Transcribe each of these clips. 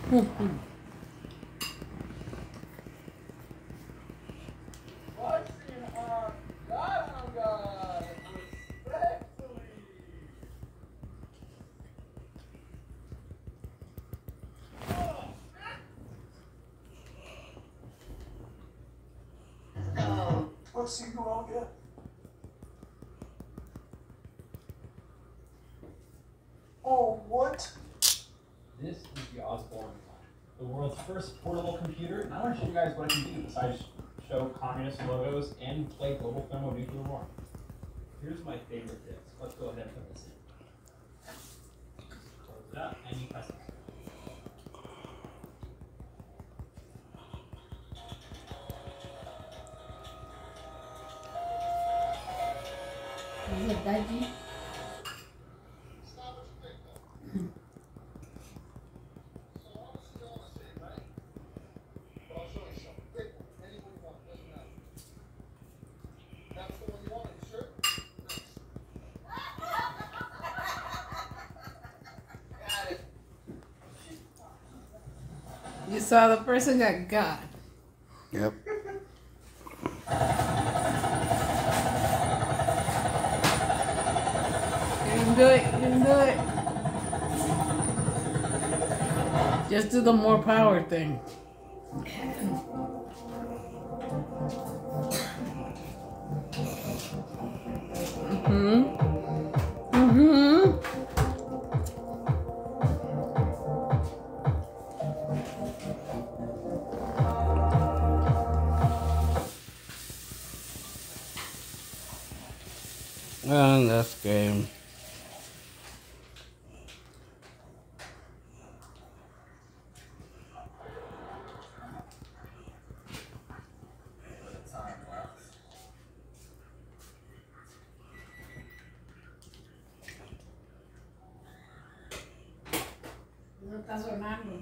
Let's see who I'll get. Oh, what? This is the Osborne One, the world's first portable computer, and I want to show you guys what it can do besides show communist logos and play global thermonuclear war. Here's my favorite disc. Let's go ahead and put this in. Close it up, and you press it. Is it dodgy? You saw the person got. Yep. You can do it, you can do it. Just do the more power thing. And this game. No está sonando.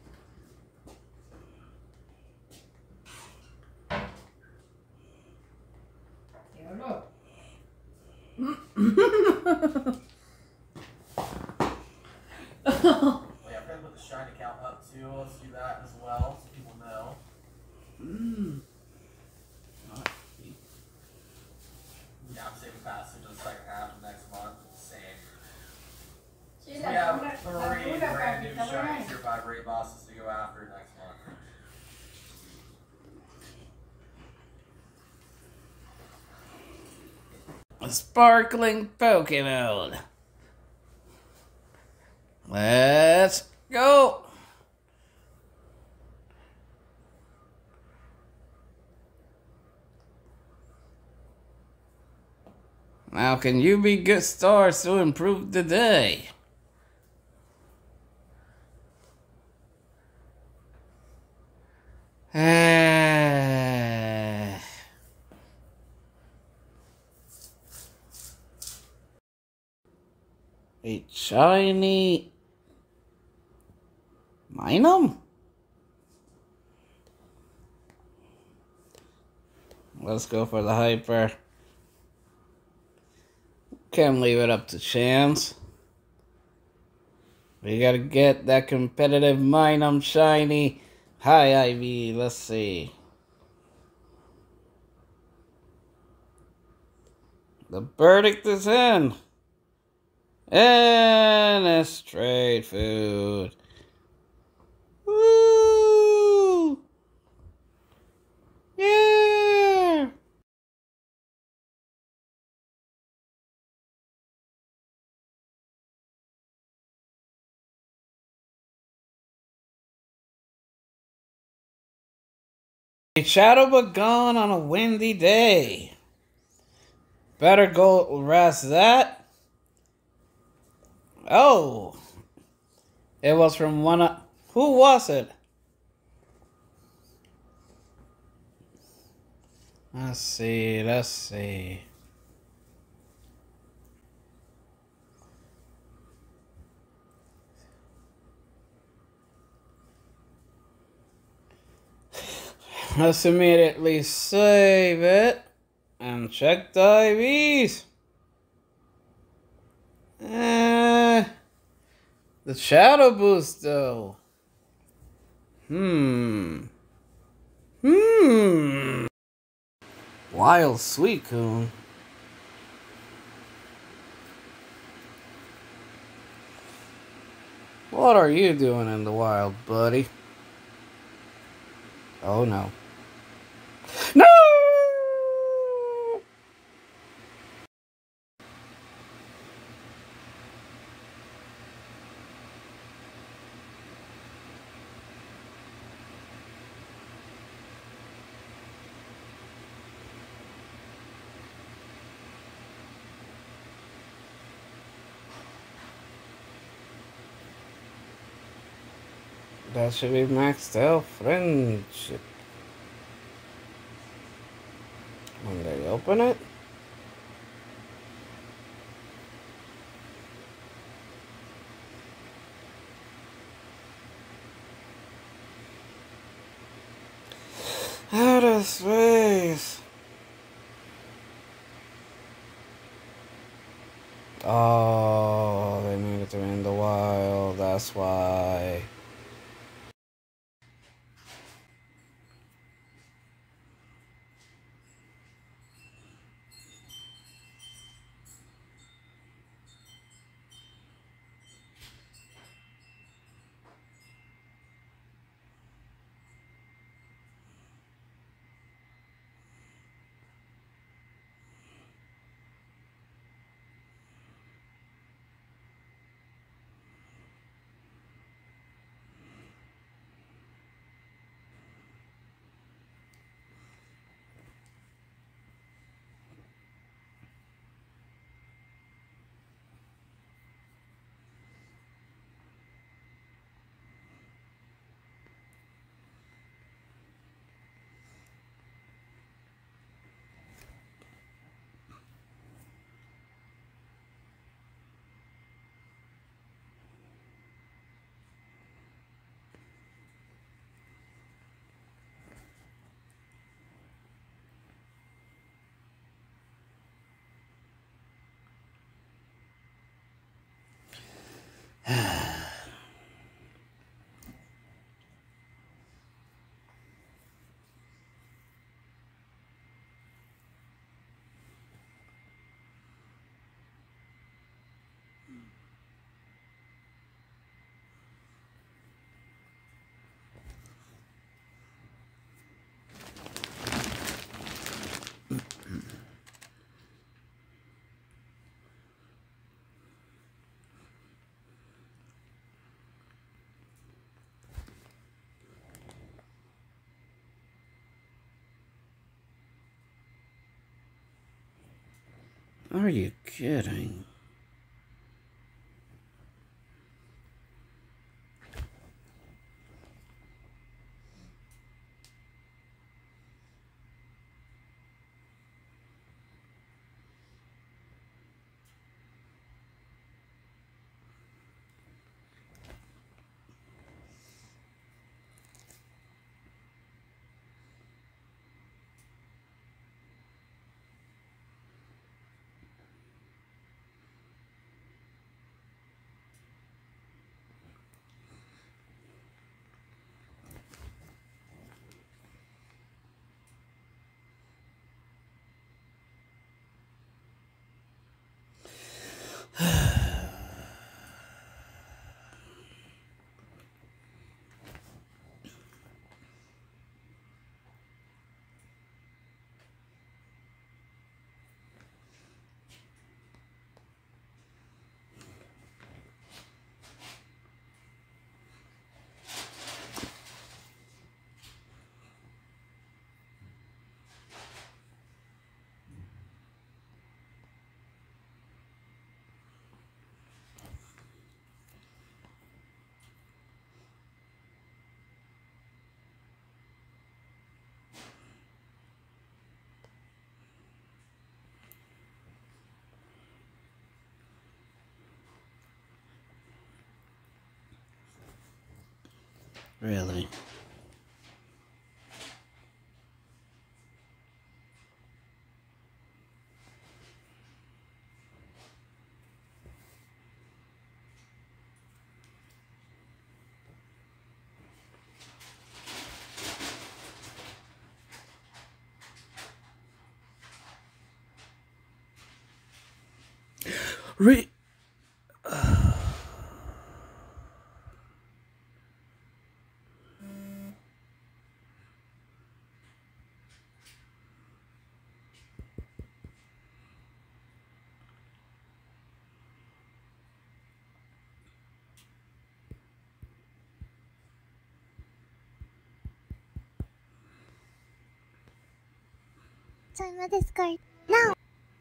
Diablo. Yeah, I'm gonna put the shine account up too. Let's do that as well so people know. Yeah, I'm saving passage on the second half of next month. Same. Sí, We la have pura- 3 la pura brand new está buena. shiny tier 5 raid bosses to go after next month. A sparkling Pokemon. Let's go. Now can you be good stars to improve the day? A shiny Minum? Let's go for the hyper. Can't leave it up to chance. We gotta get that competitive Minum shiny. Hi, Ivy. Let's see. The verdict is in. And it's straight food. Woo! Yeah! A shadow but gone on a windy day. Better go rest that. Oh, it was from one of... Who was it? Let's see, let's see. Let's immediately save it and check the IVs. The shadow boost though. Hmm. Hmm. Wild sweet coon. What are you doing in the wild, buddy? Oh no. No! That should be maxed out friendship. When they open it? Out of space. Oh, they made it in the wild, that's why. Are you kidding? Really? Join my Discord now.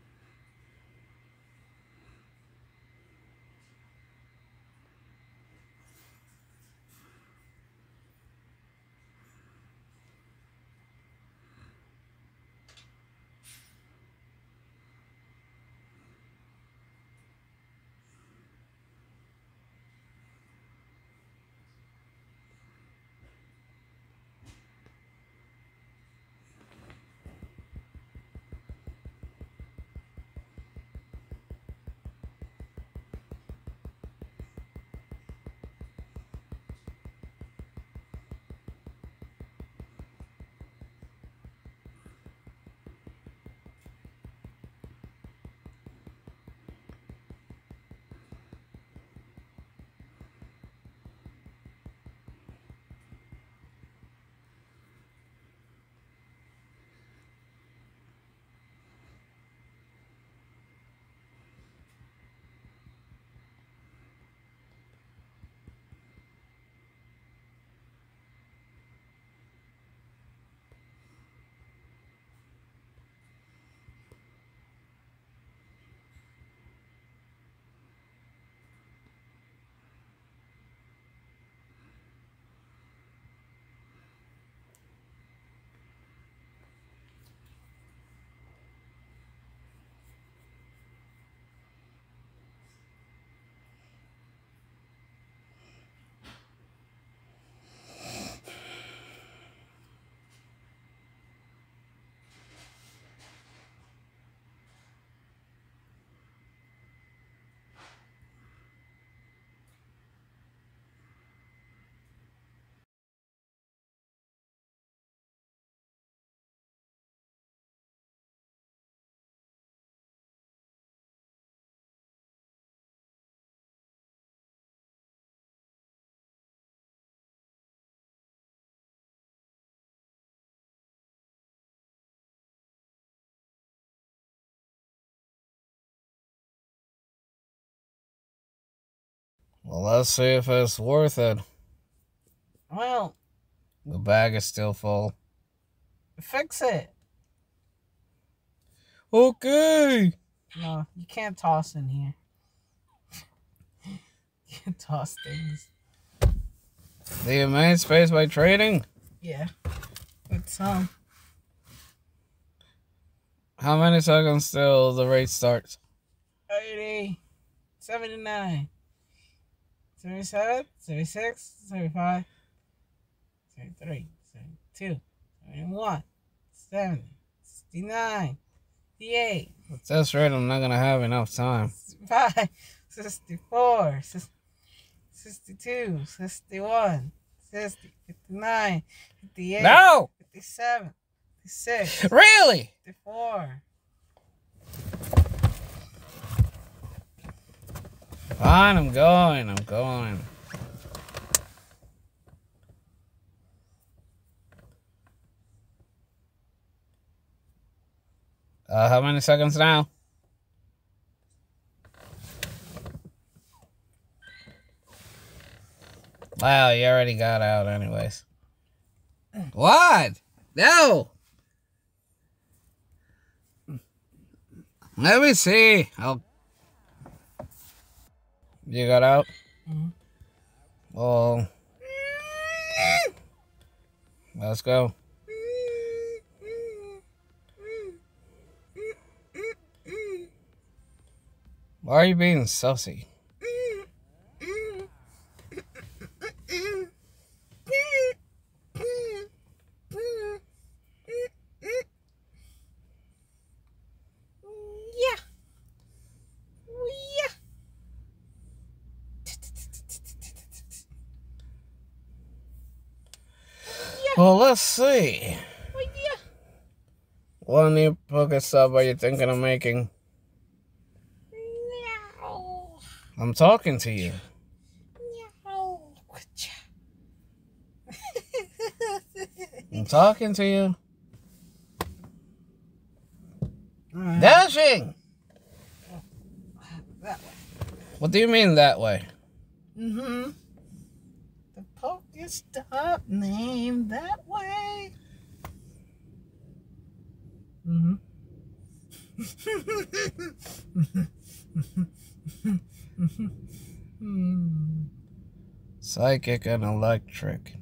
Well, let's see if it's worth it. Well, The bag is still full. fix it. Okay. No, you can't toss in here. You can't toss things. Do you made space by trading? Yeah. It's some. How many seconds till the race starts? 80, 79, 77, 76, 75, 73, 72, 71, 70, 69, 68, At this rate, I'm not gonna have enough time. 65, 64, 62, 61, 60, 59, 58, No! 57, 56, Really? 54. Fine, I'm going. How many seconds now? Wow, you already got out anyways. What? No! Let me see. You got out? Mm-hmm. Well, let's go. Why are you being sussy? Well, let's see. What new Pokestop are you thinking of making? I'm talking to you. I'm talking to you. Alright. Dashing! That way. What do you mean that way? Mm-hmm. The Pokestop name that way. Mm-hmm. Psychic and electric.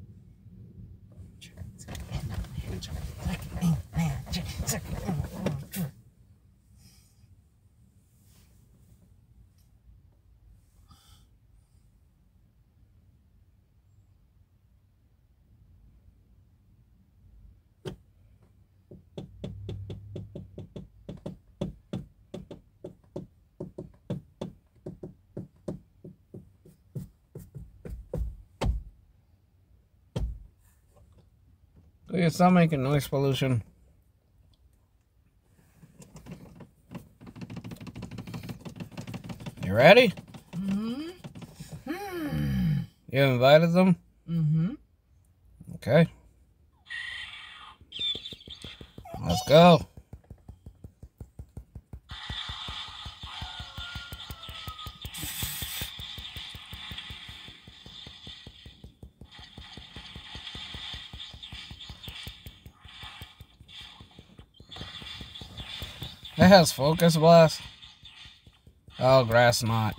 Please stop making noise pollution. You ready? Mm-hmm. You invited them? Mm-hmm. Okay. Let's go. It has focus blast. Oh, grass knot.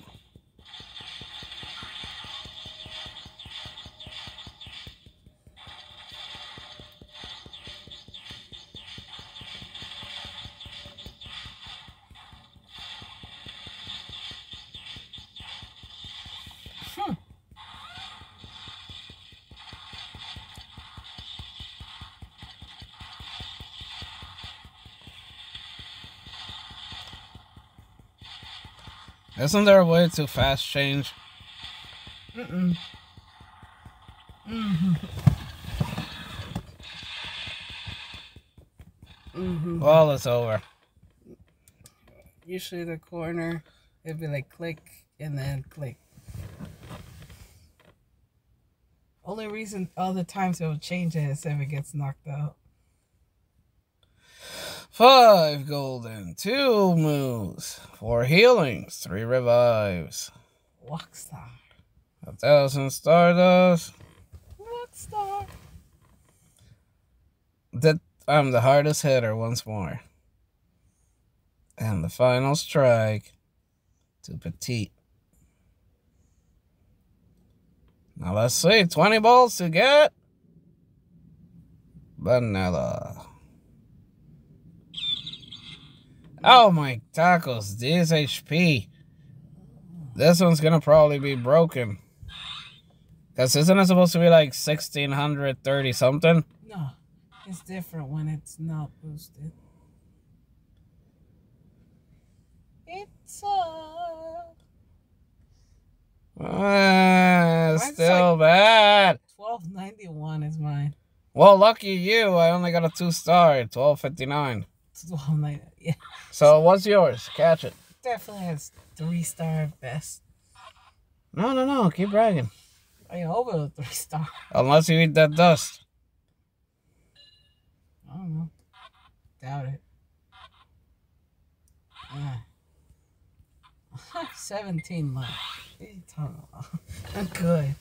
Isn't there a way to fast change? Mm-mm. Mm-hmm. Mm-hmm. Well, it's over. Usually the corner, it'd be like click and then click. Only reason all the times it'll change it is if it gets knocked out. 5 golden, 2 moves, 4 healings, 3 revives, Rockstar. 1,000 stardust. Rockstar. I'm the hardest hitter once more. And the final strike to Petite. Now let's see, 20 balls to get Vanilla. Oh my tacos, this HP. This one's gonna probably be broken. Because isn't it supposed to be like 1630 something? No, it's different when it's not boosted. It's Mine's Still like bad. 1291 is mine. Well, lucky you, I only got a 2-star, 1259. 1290. Yeah, So what's yours? Catch it. definitely has 3-star best. No, keep bragging. I over a 3-star. Unless you eat that dust. I don't know. Doubt it. 17 left. What are you talking about? I'm good.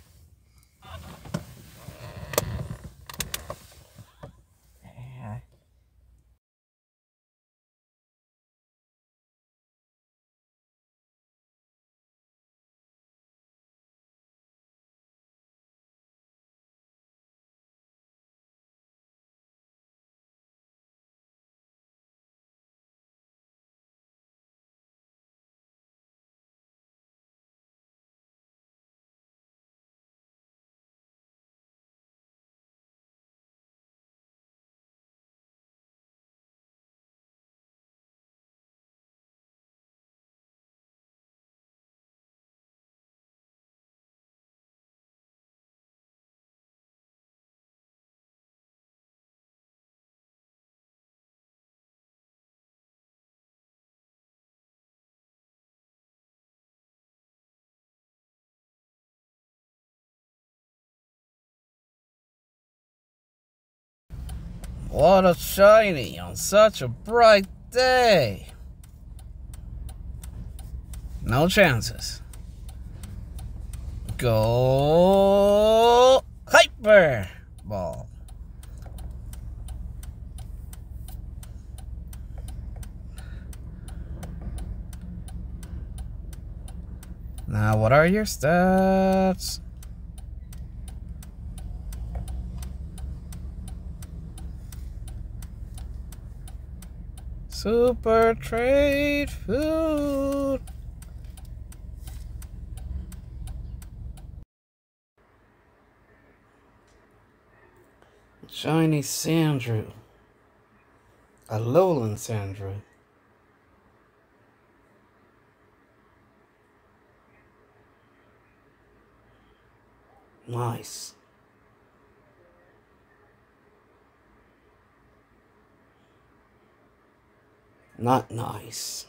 What a shiny on such a bright day. No chances. Go hyper ball. Now, what are your stats? Super trade food. Shiny Sandrew. A lowland Sandrew. Nice. Not nice.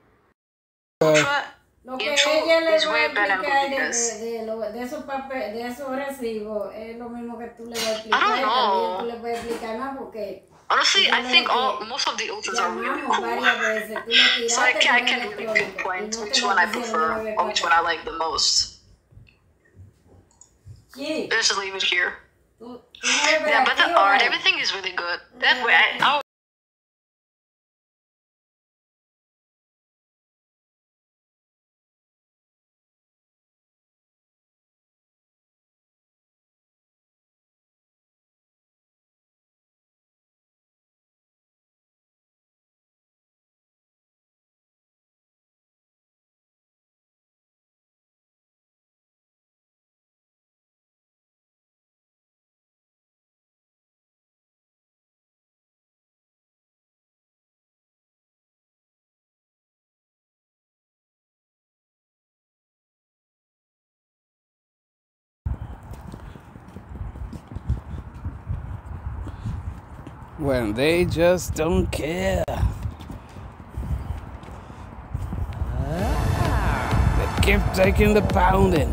Lo que ella le va a explicar de esos papeles, de esos recibos, es lo mismo que tú le vas a explicar. I don't know. También tú le puedes explicar más porque Honestly, I think most of the ultras are really cool. So I can't really pinpoint which one I prefer or which one I like the most. Let's just leave it here. Yeah, but the art, everything is really good. That way, I When they just don't care. They keep taking the pounding.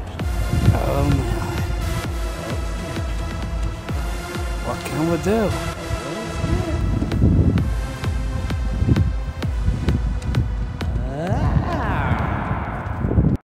Oh my. What can we do?